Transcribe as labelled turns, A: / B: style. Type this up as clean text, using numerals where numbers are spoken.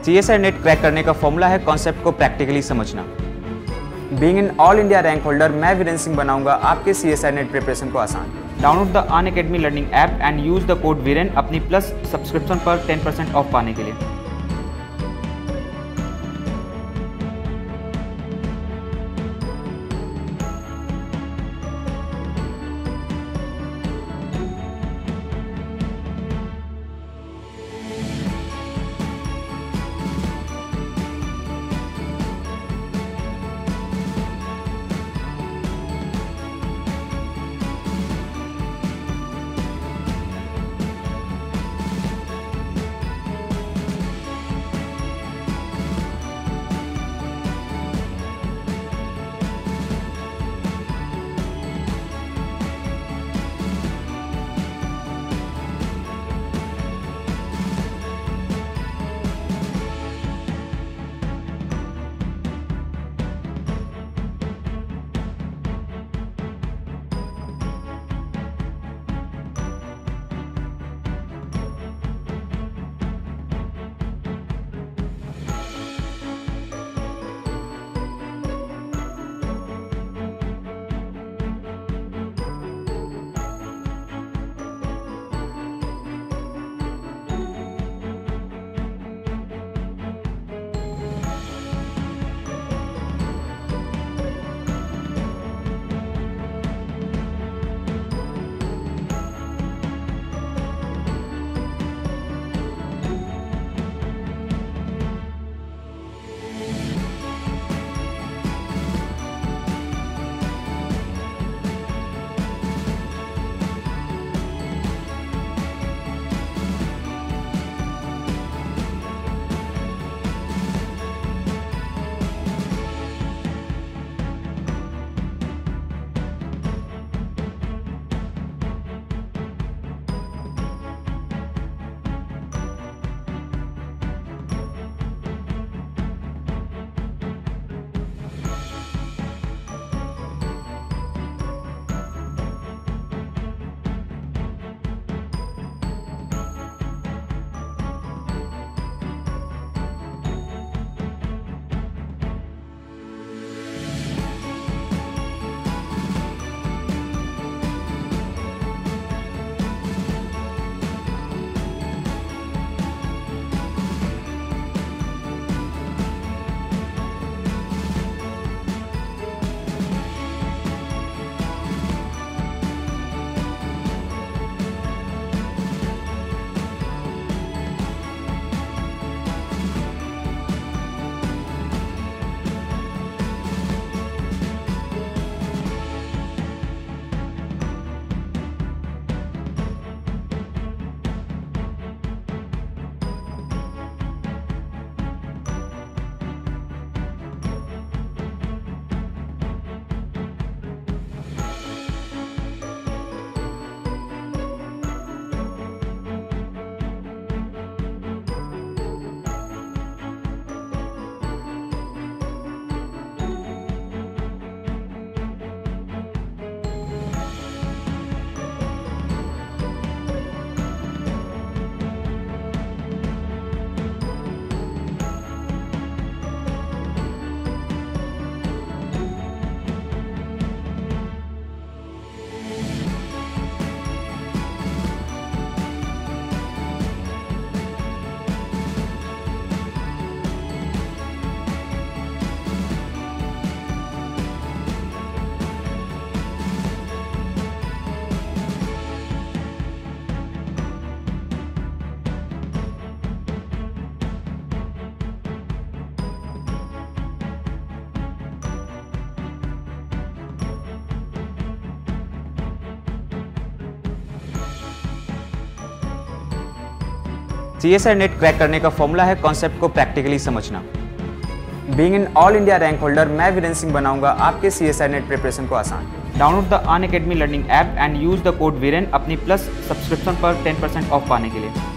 A: CSIR-NET crack करने का formula है कॉन्सेप्ट को प्रैक्टिकली समझना। Being an all India rank holder, मैं वीरेंद्र सिंह बनाऊंगा आपके CSIR-NET प्रिपरेशन को आसान। Download the Unacademy learning app and use the code Viren अपनी प्लस सब्सक्रिप्शन पर 10% ऑफ पाने के लिए। CSIR-NET क्रैक करने का फॉर्मूला है कॉन्सेप्ट को प्रैक्टिकली समझना। Being an all India rank holder, मैं वीरेंद्र सिंह बनाऊंगा आपके CSIR-NET प्रिपरेशन को आसान। Download the Unacademy learning app and use the code Viren अपनी प्लस सब्सक्रिप्शन पर 10% ऑफ पाने के लिए।